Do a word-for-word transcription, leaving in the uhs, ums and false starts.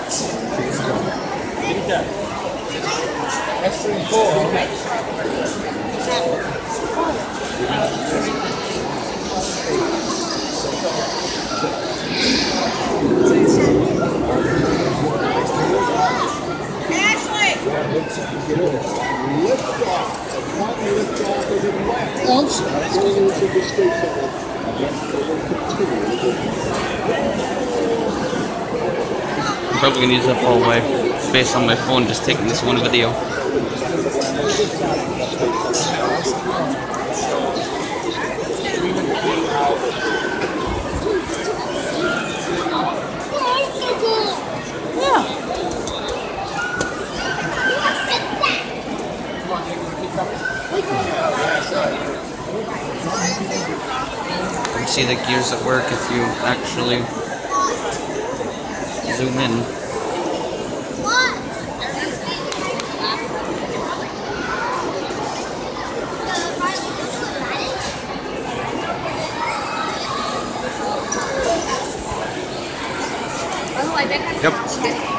Extra and four. Ashley! Lift off. Lift off of the left. Outside. Going into the straight ball. I'm probably gonna use up all my space on my phone just taking this one video. Yeah. You see the gears at work if you actually zoom in. Yep.